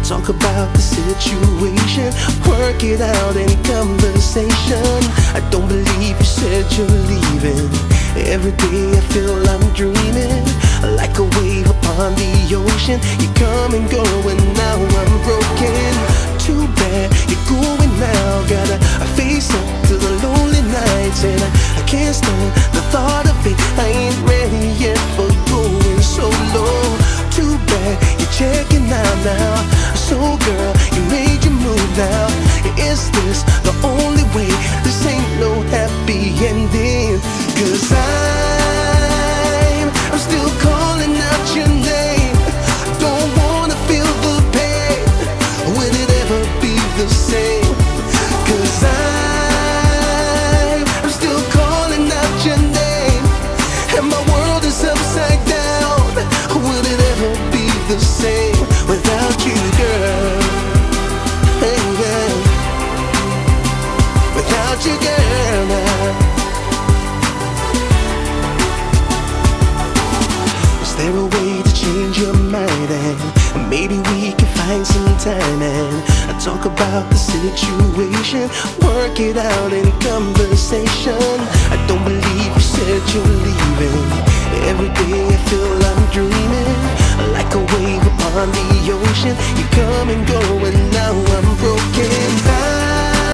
Talk about the situation, work it out in conversation. I don't believe you said you're leaving. Every day I feel I'm dreaming, like a wave upon the ocean. You come and go and now I'm broken. Too bad you're going now. Gotta face up to the lonely nights, and I can't stand the thought of it. I ain't ready yet for going so low. Too bad you're checking out now. So girl, you made your move now. Is this the only way? This ain't no happy ending. 'Cause I'm still calling out your name. Don't wanna feel the pain. Will it ever be the same? 'Cause I'm still calling out your name, and my world is upside down. Will it ever be the same without you, girl? Hey, yeah. Without you, girl, now. Is there a way to change your mind, and maybe we can find some time and talk about the situation, work it out in conversation? I don't believe you said you're leaving. Every day I feel I'm dreaming, like a wave upon the ocean. You come and go and now I'm broken.